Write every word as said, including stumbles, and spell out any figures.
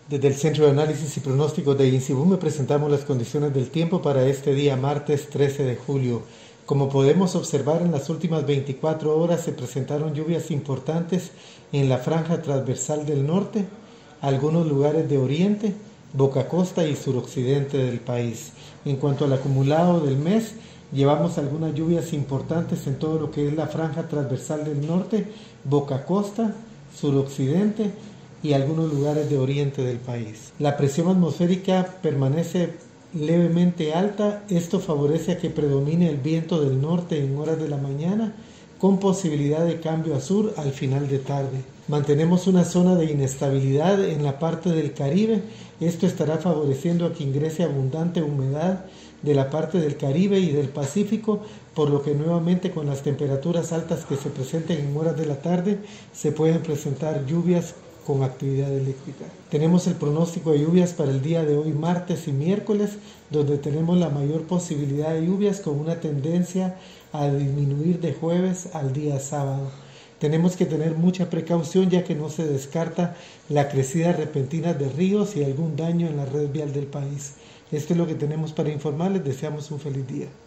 Desde el Centro de Análisis y Pronósticos de INSIBUME presentamos las condiciones del tiempo para este día martes trece de julio. Como podemos observar, en las últimas veinticuatro horas se presentaron lluvias importantes en la franja transversal del norte, algunos lugares de oriente, boca costa y suroccidente del país. En cuanto al acumulado del mes, llevamos algunas lluvias importantes en todo lo que es la franja transversal del norte, boca costa, suroccidente y algunos lugares de oriente del país. La presión atmosférica permanece levemente alta. Esto favorece a que predomine el viento del norte en horas de la mañana, con posibilidad de cambio a sur al final de tarde. Mantenemos una zona de inestabilidad en la parte del Caribe. Esto estará favoreciendo a que ingrese abundante humedad de la parte del Caribe y del Pacífico, por lo que nuevamente con las temperaturas altas que se presenten en horas de la tarde se pueden presentar lluvias con actividad eléctrica. Tenemos el pronóstico de lluvias para el día de hoy, martes y miércoles, donde tenemos la mayor posibilidad de lluvias con una tendencia a disminuir de jueves al día sábado. Tenemos que tener mucha precaución, ya que no se descarta la crecida repentina de ríos y algún daño en la red vial del país. Esto es lo que tenemos para informarles. Deseamos un feliz día.